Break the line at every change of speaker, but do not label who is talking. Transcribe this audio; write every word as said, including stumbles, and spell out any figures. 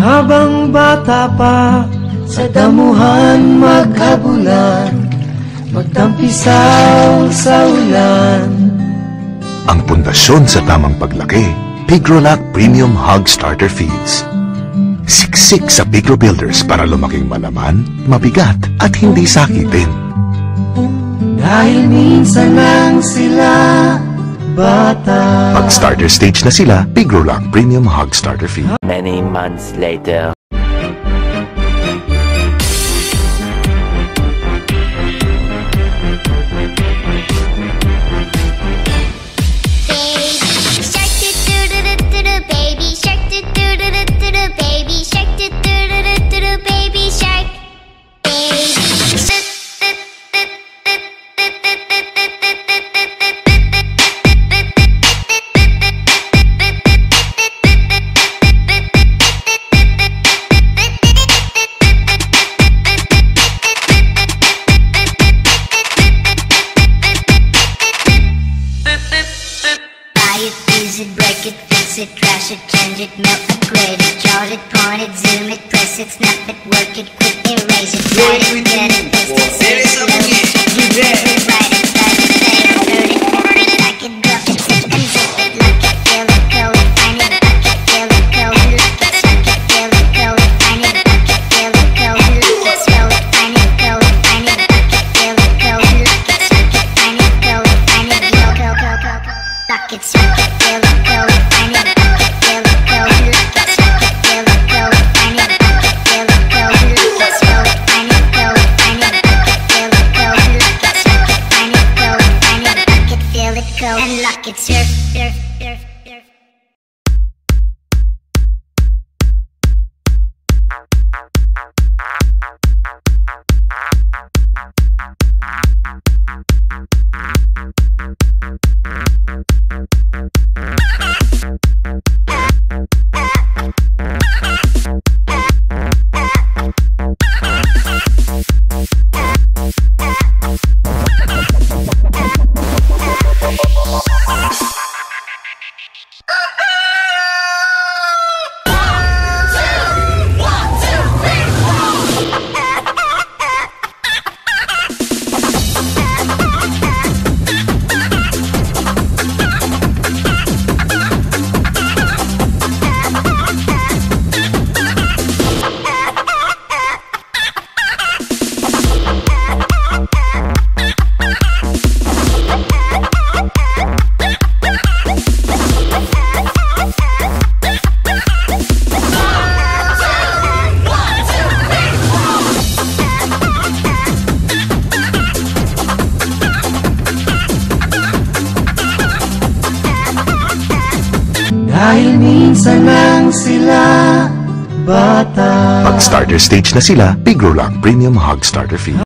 Habang bata pa, sa damuhan maghabulan, magtampisaw sa ulan.
Ang pundasyon sa tamang paglaki, Pigrolac Premium Hog Starter Feeds. Siksik sa Pigro Builders para lumaking malaman, mabigat at hindi sakitin.
Dahil minsan lang sila bata.
Pag starter stage na sila, Pigrolac Premium Hog Starter Feed.
Many months later.
Break it, fix it, trash it, change it, melt, upgrade it, charge it, point it, zoom it, press it, snap it, work it, quick erase it, write it, get it, paste it, save it, load it, rewrite it, type it, save it, load it, forward it, like it, drop it, zip and zip it, lock it, fill it, code it, find it, lock it, fill it, code it, lock it, suck it, fill it, code it, find it, lock it, fill it, code it, lock it, spell it, find it, code it, find it, lock it, fill it, code it, lock it, suck it, find it, code it, find it, yo, code, code, code, lock it, suck it, fill it, code it, find it, lock it, fill it, code it, lock it, suck it, fill it, code it, find it, lock it, fill it, code it, lock it, spell it, find it, code it, find it, lock it, fill it, code it, lock it, suck it, find it, code it, find it, lock it, fill it, code and lock it, surf, surf, surf, surf.
Dahil minsan lang sila bata.
Pag starter stage na sila, Pigrolac Premium Hog Starter Feed.